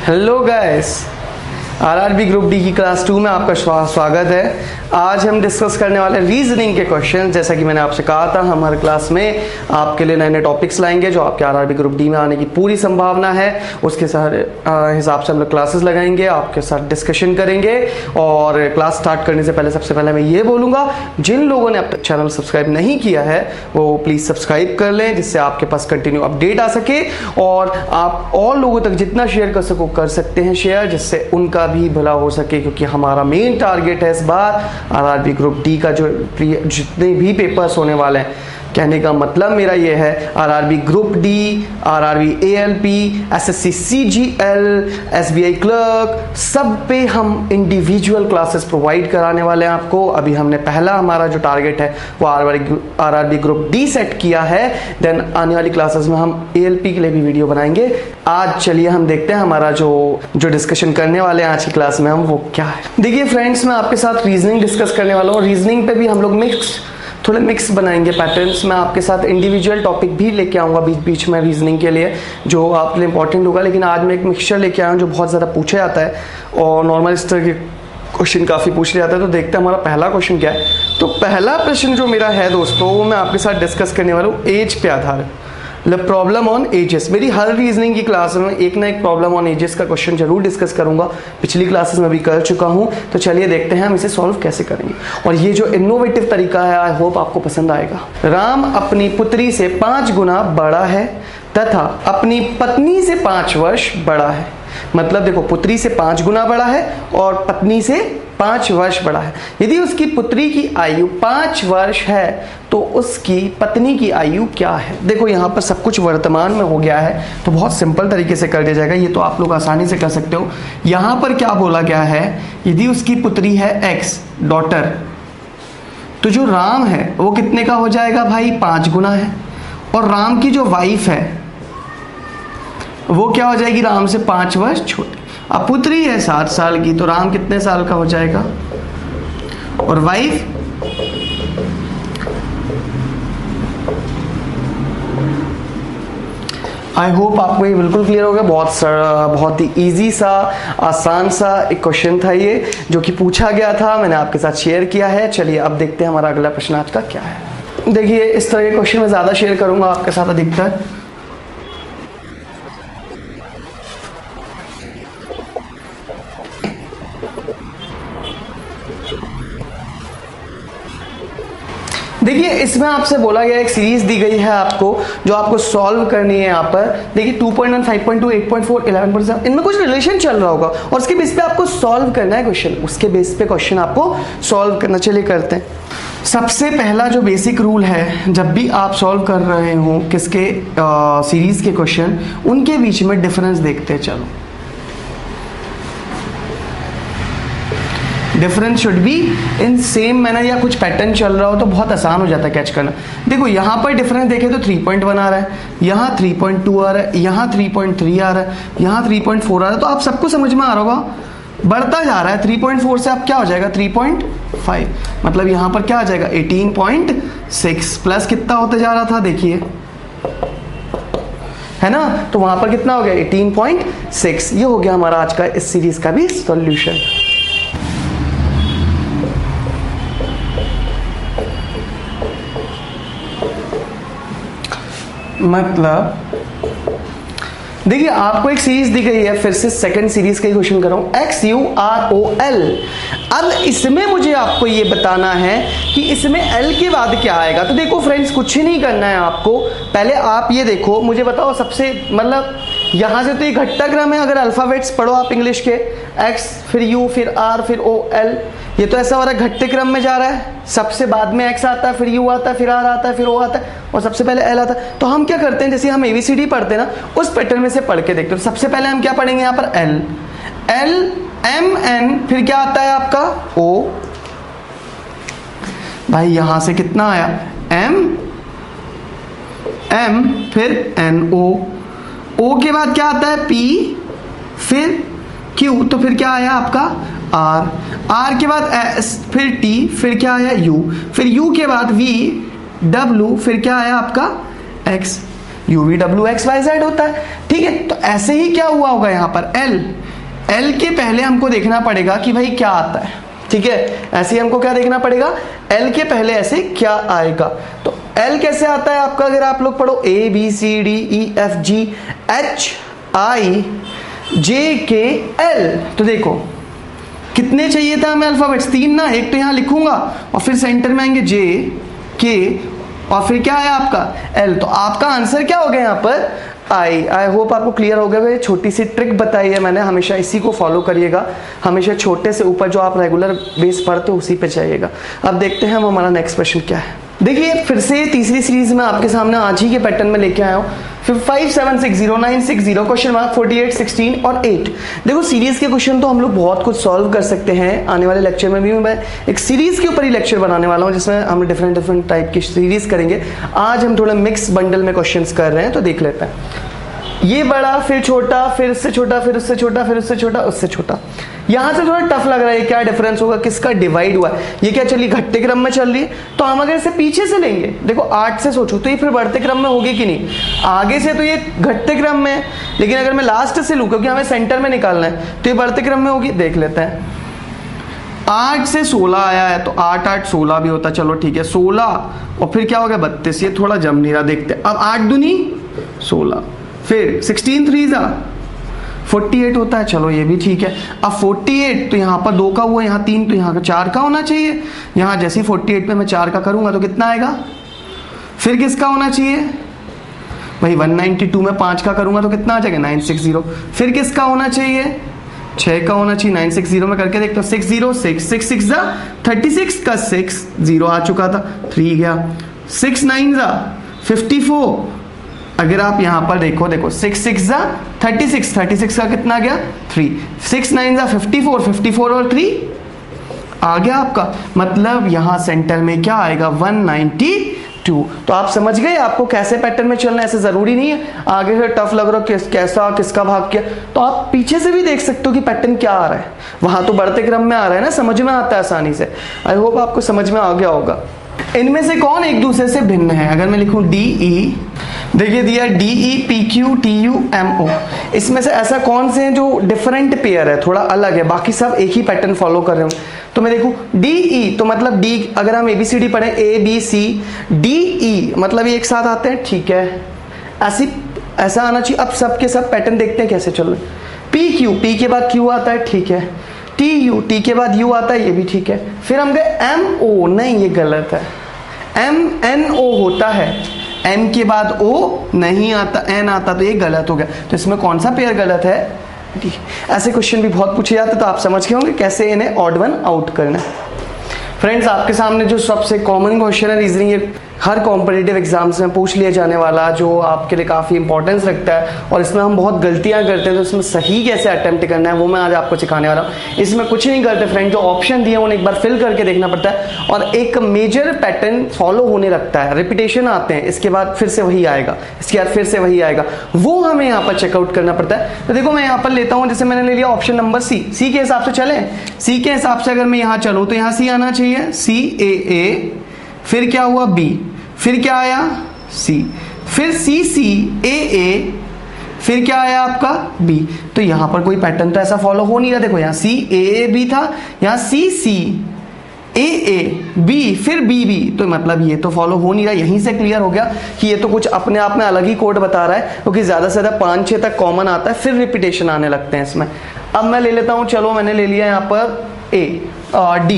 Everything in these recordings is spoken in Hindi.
Hello guys, RRB group D की क्लास 2 में आपका स्वागत है। आज हम डिस्कस करने वाले रीजनिंग के क्वेश्चन। जैसा कि मैंने आपसे कहा था, हमारे क्लास में आपके लिए नए नए टॉपिक्स लाएंगे जो आपके आरआरबी ग्रुप डी में आने की पूरी संभावना है। उसके सारे हिसाब से हम लोग क्लासेस लगाएंगे, आपके साथ डिस्कशन करेंगे। और क्लास स्टार्ट करने से पहले सबसे पहले मैं ये बोलूँगा, जिन लोगों ने अब तक चैनल सब्सक्राइब नहीं किया है वो प्लीज़ सब्सक्राइब कर लें, जिससे आपके पास कंटिन्यू अपडेट आ सके और आप और लोगों तक जितना शेयर कर सको कर सकते हैं शेयर, जिससे उनका भी भला हो सके। क्योंकि हमारा मेन टारगेट है इस बार आरआरबी ग्रुप डी का जो जितने भी पेपर्स होने वाले हैं, कहने का मतलब मेरा ये है RRB group D, RRB ALP, SSC CGL, SBI clerk, सब पे हम इंडिविजुअल क्लासेस प्रोवाइड कराने वाले हैं आपको। अभी हमने पहला हमारा जो टारगेट है वो आरआरबी ग्रुप डी सेट किया है। देन आने वाली क्लासेस में हम एएलपी के लिए भी वीडियो बनाएंगे। आज चलिए हम देखते हैं हमारा जो डिस्कशन करने वाले हैं आज की क्लास में हम वो क्या है। देखिए फ्रेंड्स, मैं आपके साथ रीजनिंग डिस्कस करने वाला हूँ। रीजनिंग पे भी हम लोग थोड़े मिक्स बनाएंगे पैटर्न्स। मैं आपके साथ इंडिविजुअल टॉपिक भी लेके आऊँगा बीच बीच में रीजनिंग के लिए, जो आपके लिए इंपॉर्टेंट होगा। लेकिन आज मैं एक मिक्सचर लेके आया हूँ जो बहुत ज़्यादा पूछा जाता है और नॉर्मल इस तरह के क्वेश्चन काफ़ी पूछ लिया जाता है। तो देखते हैं हमारा पहला क्वेश्चन क्या है। तो पहला प्रश्न जो मेरा है दोस्तों, वो मैं आपके साथ डिस्कस करने वाला हूँ एज पे आधारित, मतलब प्रॉब्लम ऑन एजेस। मेरी हर रीजनिंग की क्लास में एक ना एक प्रॉब्लम ऑन एजेस का क्वेश्चन जरूर डिस्कस करूंगा। पिछली क्लासेस में भी कर चुका हूं। तो चलिए देखते हैं हम इसे सॉल्व कैसे करेंगे। और ये जो इनोवेटिव तरीका है, आई होप आपको पसंद आएगा। राम अपनी पुत्री से 5 गुना बड़ा है तथा अपनी पत्नी से 5 वर्ष बड़ा है। मतलब देखो, पुत्री से 5 गुना बड़ा है और पत्नी से 5 वर्ष बड़ा है। यदि उसकी पुत्री की आयु 5 वर्ष है तो उसकी पत्नी की आयु क्या है। देखो यहाँ पर सब कुछ वर्तमान में हो गया है, तो बहुत सिंपल तरीके से कर दिया जाएगा। ये तो आप लोग आसानी से कर सकते हो। यहाँ पर क्या बोला गया है, यदि उसकी पुत्री है एक्स डॉटर, तो जो राम है वो कितने का हो जाएगा भाई, 5 गुना है। और राम की जो वाइफ है वो क्या हो जाएगी, राम से 5 वर्ष छोटी। अब पुत्री है 7 साल की, तो राम कितने साल का हो जाएगा। और वाइफ आई होप आपको ये बिल्कुल क्लियर हो गया। बहुत ही इजी सा, आसान सा एक क्वेश्चन था ये, जो कि पूछा गया था, मैंने आपके साथ शेयर किया है। चलिए अब देखते हैं हमारा अगला प्रश्न आज का क्या है। देखिए, इस तरह के क्वेश्चन मैं ज़्यादा शेयर करूंगा आपके साथ अधिकतर। देखिए, इसमें आपसे बोला गया एक सीरीज दी गई है आपको, जो आपको सॉल्व करनी है। यहाँ पर देखिए 2.1, 5.2, 8.4, 11.7, इनमें कुछ रिलेशन चल रहा होगा और उसके बेस पे आपको सॉल्व करना है क्वेश्चन। उसके बेस पे क्वेश्चन आपको सॉल्व करना। चलिए करते हैं। सबसे पहला जो बेसिक रूल है, जब भी आप सॉल्व कर रहे हो किसके सीरीज के क्वेश्चन, उनके बीच में डिफरेंस देखते हैं। चलो, difference should be in same manner, या कुछ पैटर्न चल रहा हो तो बहुत आसान हो जाता है कैच करना। देखो यहाँ पर डिफरेंस देखें तो 3.1 आ रहा है, यहाँ 3.2 आ रहा है, यहाँ 3.3 आ रहा है, यहाँ 3.4 आ रहा है। तो आप सबको समझ में आ रहा होगा, बढ़ता जा रहा है। 3.4 से आप क्या हो जाएगा 3.5, मतलब यहाँ पर क्या आ जाएगा 18.6 प्लस कितना होते जा रहा था, देखिए है ना। तो वहां पर कितना हो गया 18.6। ये हो गया हमारा आज का इस सीरीज का भी सॉल्यूशन। मतलब देखिए, आपको एक सीरीज दी गई है, फिर से सेकंड सीरीज का ही क्वेश्चन कर रहा हूं, XUROL। अब इसमें मुझे आपको ये बताना है कि इसमें L के बाद क्या आएगा। तो देखो फ्रेंड्स, कुछ ही नहीं करना है आपको। पहले आप ये देखो, मुझे बताओ सबसे, मतलब यहां से तो ये घटता क्रम है। अगर अल्फाबेट्स पढ़ो आप इंग्लिश के, X फिर U फिर R फिर O L, ये तो ऐसा हो रहा है घटते क्रम में जा रहा है। सबसे बाद में X आता है, फिर U आता है, फिर R आता है, फिर O आता है और सबसे पहले L आता है। तो हम क्या करते हैं, जैसे हम ABCD पढ़ते हैं ना, उस पैटर्न में से पढ़ के देखते हैं। तो सबसे पहले हम क्या पढ़ेंगे, यहाँ पर L M N, फिर क्या आता है आपका O। भाई यहां से कितना आया M फिर NO, O के बाद क्या आता है P फिर Q, तो फिर क्या आया आपका R के बाद S फिर T, फिर क्या आया U, फिर U के बाद V W, फिर क्या आया आपका X। UVWXYZ होता है, ठीक है। तो ऐसे ही क्या हुआ होगा यहाँ पर L के पहले हमको देखना पड़ेगा कि भाई क्या आता है, ठीक है। ऐसे ही हमको क्या देखना पड़ेगा, L के पहले ऐसे क्या आएगा। तो L कैसे आता है आपका, अगर आप लोग पढ़ो ABCDEFGHIJKL, तो देखो कितने चाहिए था हमें अल्फाबेट्स, 3 ना, एक तो यहाँ लिखूंगा और फिर सेंटर में आएंगे JK और फिर क्या है आपका L। तो आपका आंसर क्या हो गया यहाँ पर आई होप आपको क्लियर हो गया। छोटी सी ट्रिक बताई है मैंने, हमेशा इसी को फॉलो करिएगा, हमेशा छोटे से ऊपर जो आप रेगुलर बेस पढ़ते हो उसी पे जाइएगा। अब देखते हैं हम हमारा नेक्स्ट क्वेश्चन क्या है। देखिए फिर से तीसरी सीरीज में आपके सामने आज ही के पैटर्न में लेके आया हूँ। 5 7 6 0 9 6 0 क्वेश्चन मार्क 48 16 और 8। देखो सीरीज के क्वेश्चन तो हम लोग बहुत कुछ सॉल्व कर सकते हैं। आने वाले लेक्चर में भी मैं एक सीरीज के ऊपर ही लेक्चर बनाने वाला हूँ जिसमें हम डिफरेंट टाइप की सीरीज करेंगे। आज हम थोड़ा मिक्स बंडल में क्वेश्चंस कर रहे हैं, तो देख लेते हैं। ये बड़ा, फिर छोटा, फिर उससे छोटा, फिर उससे छोटा, फिर उससे छोटा, उससे छोटा। यहां से थोड़ा टफ लग रहा है, क्या डिफरेंस होगा, किसका डिवाइड हुआ है, ये क्या चली घटते क्रम में चल रही है। तो हम अगर इसे पीछे से लेंगे, देखो 8 से सोचो तो ये फिर बढ़ते क्रम में होगी कि नहीं, आगे से तो ये घटते क्रम में है, लेकिन अगर मैं लास्ट से लूं क्योंकि हमें सेंटर में निकालना है तो ये बढ़ते क्रम में होगी। देख लेते हैं, 8 से 16 आया है तो 8 8 16 भी होता है, चलो ठीक है 16 और फिर क्या हो गया 32, ये थोड़ा जम नहीं रहा, देखते अब 8 दूनी 16, फिर 16 3 48 होता है, चलो ये भी ठीक है। अब 48 तो यहाँ पर 2 का हुआ, यहाँ 3 तो यहाँ का 4 का होना चाहिए। यहाँ जैसे 48 पे मैं 4 का करूंगा तो कितना आएगा, फिर किसका होना चाहिए भाई 192 में 5 का करूंगा तो कितना आ जाएगा 960, फिर किसका होना चाहिए 6 का होना चाहिए, 960 में करके देखते हो 6 0 6 6 6 36 का 6 0 आ चुका था, 3 गया, 6 9 54। अगर आप यहां पर देखो 6 6 36 36 का कितना गया 3, 6 9 54 54 और 3 आ गया आपका, मतलब यहां सेंटर में क्या आएगा 192। तो आप समझ गए आपको कैसे पैटर्न में चलना है, ऐसे जरूरी नहीं है आगे से टफ लग रहा हो कैसा किसका भाग किया, तो आप पीछे से भी देख सकते हो कि पैटर्न क्या आ रहा है। वहां तो बढ़ते क्रम में आ रहा है ना, समझ में आता है आसानी से। आई होप आपको समझ में आ गया होगा। इनमें से कौन एक दूसरे से भिन्न है, अगर मैं लिखूं DE, देखिए दिया DE PQ TU MO, इसमें से ऐसा कौन से हैं जो डिफरेंट पेयर है, थोड़ा अलग है, बाकी सब एक ही पैटर्न फॉलो कर रहे हो। तो मैं देखूं DE तो मतलब D, अगर हम ABCD पढ़े ABCDE मतलब ये एक साथ आते हैं, ठीक है, ऐसा आना चाहिए। अब सब के सब पैटर्न देखते हैं कैसे चल रहे। PQ, P के बाद Q आता है, ठीक है, TU, T के बाद U आता है, ये भी ठीक है। फिर हम गए MO, नहीं ये गलत है, MNO होता है, M के बाद O नहीं आता, N आता, तो ये गलत हो गया। तो इसमें कौन सा पेयर गलत है, ऐसे क्वेश्चन भी बहुत पूछे जाते, तो आप समझ गए होंगे कैसे इन्हें ऑड वन आउट करना है। फ्रेंड्स आपके सामने जो सबसे कॉमन क्वेश्चन है रीजनिंग, हर कॉम्पिटिटिव एग्जाम्स में पूछ लिया जाने वाला, जो आपके लिए काफ़ी इंपॉर्टेंस रखता है और इसमें हम बहुत गलतियां करते हैं, तो इसमें सही कैसे अटेम्प्ट करना है वो मैं आज आपको सिखाने वाला हूँ। इसमें कुछ नहीं करते फ्रेंड, जो ऑप्शन दिए उन्हें एक बार फिल करके देखना पड़ता है और एक मेजर पैटर्न फॉलो होने लगता है, रिपीटेशन आते हैं, इसके बाद फिर से वही आएगा, इसके बाद फिर से वही आएगा, वो हमें यहाँ पर चेकआउट करना पड़ता है। तो देखो मैं यहाँ पर लेता हूँ, जैसे मैंने ले लिया ऑप्शन नंबर सी के हिसाब से चले, सी के हिसाब से अगर मैं यहाँ चलूँ तो यहाँ सी आना चाहिए, CAA, फिर क्या हुआ B, फिर क्या आया C, फिर CCAA, फिर क्या आया आपका B। तो यहां पर कोई पैटर्न तो ऐसा फॉलो हो नहीं रहा, देखो यहाँ CAA भी था, यहाँ CCAA B, फिर BB, तो मतलब ये तो फॉलो हो नहीं रहा। यहीं से क्लियर हो गया कि ये तो कुछ अपने आप में अलग ही कोड बता रहा है, क्योंकि ज्यादा से ज्यादा 5-6 तक कॉमन आता है, फिर रिपीटेशन आने लगते हैं इसमें। अब मैं ले लेता हूं, चलो मैंने ले लिया यहाँ पर D,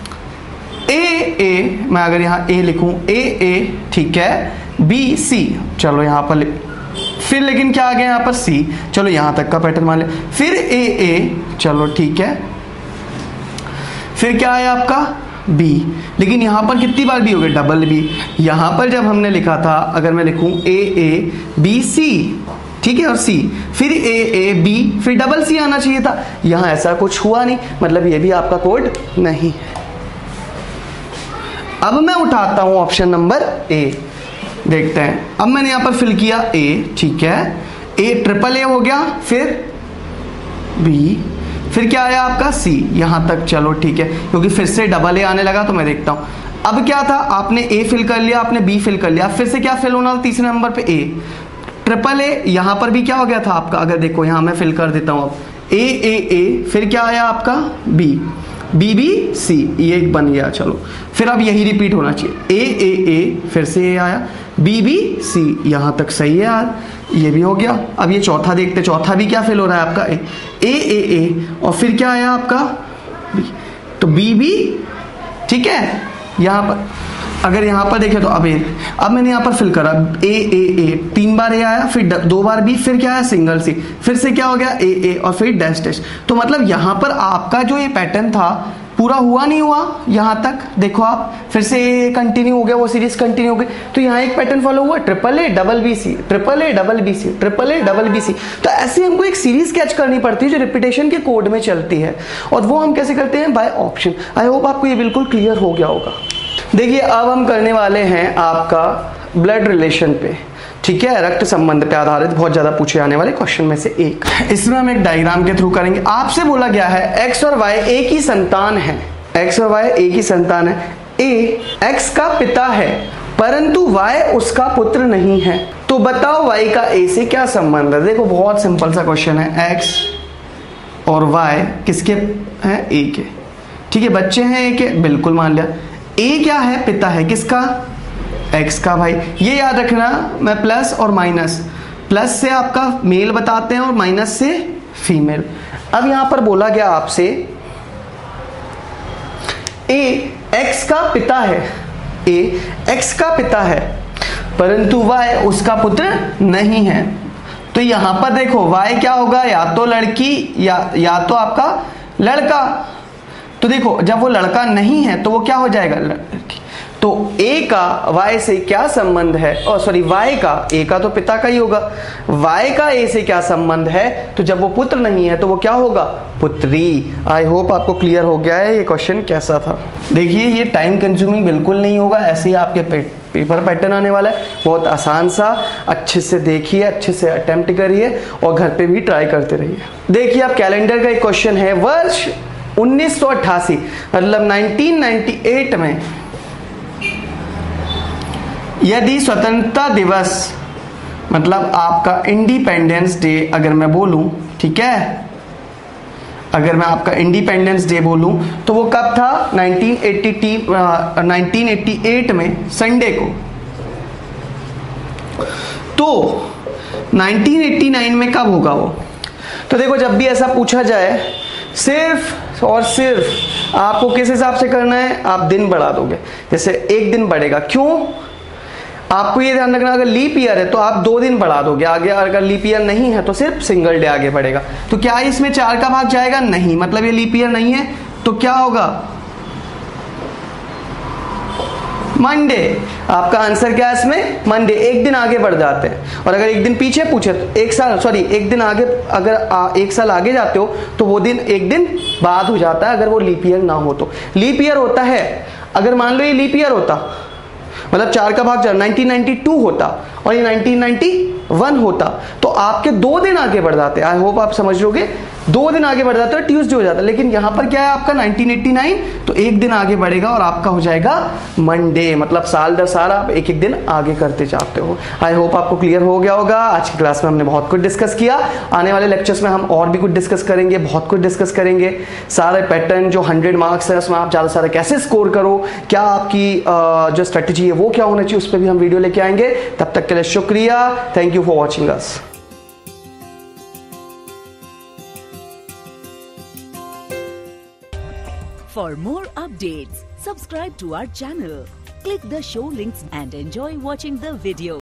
AA, मैं अगर यहाँ A लिखूं AA, ठीक है, BC, चलो यहाँ पर फिर लेकिन क्या आ गया यहाँ पर C, चलो यहाँ तक का पैटर्न मान ले, फिर AA, चलो ठीक है, फिर क्या आया आपका B, लेकिन यहाँ पर कितनी बार B हो गया, डबल B। यहाँ पर जब हमने लिखा था, अगर मैं लिखूं AABC, ठीक है, और C, फिर AAB, फिर डबल C आना चाहिए था, यहाँ ऐसा कुछ हुआ नहीं, मतलब ये भी आपका कोड नहीं है। अब मैं उठाता हूं ऑप्शन नंबर A, देखते हैं। अब मैंने यहां पर फिल किया A, ठीक है, AAA हो गया, फिर B, फिर क्या आया आपका C, यहां तक चलो ठीक है, क्योंकि फिर से डबल A आने लगा, तो मैं देखता हूं। अब क्या था, आपने A फिल कर लिया, आपने B फिल कर लिया, फिर से क्या फिल होना था तीसरे नंबर पे A, ट्रिपल ए, यहां पर भी क्या हो गया था आपका, अगर देखो यहां मैं फिल कर देता हूं अब ए ए ए, फिर क्या आया आपका बी, बी बी सी, ये एक बन गया। चलो फिर अब यही रिपीट होना चाहिए, ए ए ए, फिर से ए आया, बी बी सी, यहां तक सही है यार, ये भी हो गया। अब ये चौथा देखते, चौथा भी क्या फिल हो रहा है आपका, ए ए ए, और फिर क्या आया आपका बी, तो बी बी, ठीक है। यहां पर अगर यहां पर देखें तो अब मैंने यहां पर फिल करा ए ए ए, 3 बार ए आया, फिर 2 बार बी, फिर क्या है सिंगल सी, फिर से क्या हो गया ए ए, और फिर डैश डैश। तो मतलब यहां पर आपका जो ये पैटर्न था पूरा हुआ नहीं हुआ, यहां तक देखो आप, फिर से कंटिन्यू हो गया, वो सीरीज कंटिन्यू हो गई, तो यहाँ एक पैटर्न फॉलो हुआ, triple A double B C, triple A double B C, triple A double B C. तो ऐसे हमको एक सीरीज कैच करनी पड़ती है जो रिपीटेशन के कोड में चलती है, और वो हम कैसे करते हैं, बाय ऑप्शन। आई होप आपको ये बिल्कुल क्लियर हो गया होगा। देखिए अब हम करने वाले हैं आपका ब्लड रिलेशन पे, ठीक है, रक्त संबंध पे आधारित बहुत ज्यादा पूछे जाने वाले क्वेश्चन में से एक। इसमें हम एक डायग्राम के थ्रू करेंगे। आपसे बोला गया है एक्स और वाई एक ही संतान है, एक्स और वाई एक ही संतान है, ए एक्स का पिता है परंतु वाई उसका पुत्र नहीं है, तो बताओ वाई का ए से क्या संबंध है। देखो बहुत सिंपल सा क्वेश्चन है, एक्स और वाई किसके हैं, ए के, ठीक है, बच्चे हैं ए के, बिल्कुल मान लिया। ए क्या है, पिता है किसका, एक्स का। भाई ये याद रखना, मैं प्लस और माइनस, प्लस से आपका मेल बताते हैं और माइनस से फीमेल। अब यहां पर बोला गया आपसे ए एक्स का पिता है, ए एक्स का पिता है परंतु वाई उसका पुत्र नहीं है, तो यहां पर देखो वाई क्या होगा, या तो लड़की या तो आपका लड़का। तो देखो जब वो लड़का नहीं है तो वो क्या हो जाएगा, लड़की। तो ए का वाई से क्या संबंध है, और सॉरी वाई का, ए का तो पिता का ही होगा, वाई का ए से क्या संबंध है, तो जब वो पुत्र नहीं है तो वो क्या होगा, पुत्री। आई होप आपको क्लियर हो गया है ये क्वेश्चन कैसा था। देखिए ये टाइम कंज्यूमिंग बिल्कुल नहीं होगा, ऐसे ही आपके पेपर पैटर्न आने वाला है, बहुत आसान सा, अच्छे से देखिए, अच्छे से अटेम्प्ट करिए और घर पे भी ट्राई करते रहिए। देखिए आप कैलेंडर का एक क्वेश्चन है, वर्ष 1988 मतलब 1998 में यदि स्वतंत्रता दिवस मतलब आपका इंडिपेंडेंस डे अगर मैं बोलूं, ठीक है, अगर मैं आपका इंडिपेंडेंस डे बोलूं तो वो कब था, 1988 में संडे को। तो 1989 में कब होगा वो, तो देखो जब भी ऐसा पूछा जाए सिर्फ और सिर्फ आपको किस हिसाब से करना है, आप दिन बढ़ा दोगे, जैसे एक दिन बढ़ेगा। क्यों, आपको ये ध्यान रखना, अगर लीप ईयर है तो आप 2 दिन बढ़ा दोगे आगे, अगर लीप ईयर नहीं है तो सिर्फ सिंगल डे आगे बढ़ेगा। तो क्या इसमें 4 का भाग जाएगा, नहीं, मतलब ये लीप ईयर नहीं है, तो क्या होगा, मंडे। आपका आंसर क्या है इसमें, मंडे, एक दिन आगे बढ़ जाते हैं। और अगर एक दिन पीछे पूछे तो एक दिन आगे, अगर 1 साल आगे जाते हो तो वो दिन एक दिन बाद हो जाता है, अगर वो लीप ईयर ना हो तो। लीप ईयर होता है, अगर मान लो ये लीप ईयर होता मतलब 4 का भाग 1992 होता और ये 1991 होता तो आपके 2 दिन आगे बढ़ जाते। आई होप आप समझ लोगे, 2 दिन आगे बढ़ जाते हैं, ट्यूसडे हो जाता है। लेकिन यहां पर क्या है आपका 1989, तो एक दिन आगे बढ़ेगा और आपका हो जाएगा मंडे, मतलब साल दर साल आप एक एक दिन आगे करते जाते हो। आई होप आपको क्लियर हो गया होगा। आज की क्लास में हमने बहुत कुछ डिस्कस किया, आने वाले लेक्चर्स में हम और भी कुछ डिस्कस करेंगे, बहुत कुछ डिस्कस करेंगे। सारे पैटर्न जो 100 मार्क्स है उसमें आप ज्यादा से ज्यादा कैसे स्कोर करो, क्या आपकी जो स्ट्रेटेजी है वो क्या होना चाहिए, उस पर भी हम वीडियो लेके आएंगे। तब तक के लिए शुक्रिया, thank you for watching us. For more updates, subscribe to our channel, click the show links and enjoy watching the video.